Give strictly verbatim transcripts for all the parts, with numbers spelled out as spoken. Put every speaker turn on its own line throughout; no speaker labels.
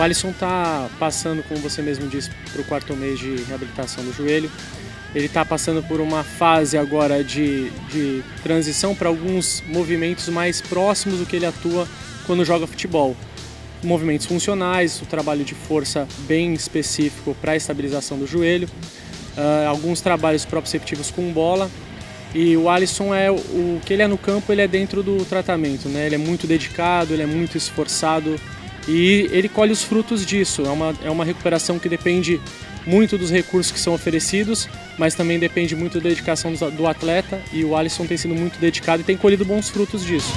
O Alisson está passando, como você mesmo disse, para o quarto mês de reabilitação do joelho. Ele está passando por uma fase agora de, de transição para alguns movimentos mais próximos do que ele atua quando joga futebol. Movimentos funcionais, o trabalho de força bem específico para a estabilização do joelho, uh, alguns trabalhos proprioceptivos com bola. E o Alisson, é o que ele é no campo, ele é dentro do tratamento, né? Ele é muito dedicado, ele é muito esforçado e ele colhe os frutos disso. É uma, é uma recuperação que depende muito dos recursos que são oferecidos, mas também depende muito da dedicação do atleta, e o Alisson tem sido muito dedicado e tem colhido bons frutos disso.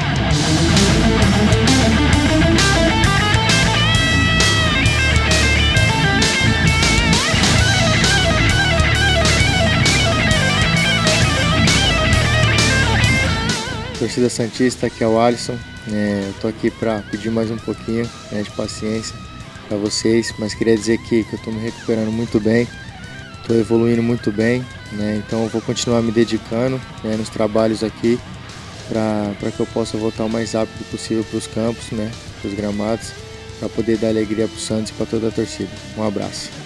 Torcida Santista, aqui é o Alisson. É, eu tô aqui para pedir mais um pouquinho, né, de paciência para vocês, mas queria dizer que, que eu estou me recuperando muito bem, estou evoluindo muito bem, né, então eu vou continuar me dedicando, né, nos trabalhos aqui para que eu possa voltar o mais rápido possível para os campos, né, para os gramados, para poder dar alegria para o Santos e para toda a torcida. Um abraço.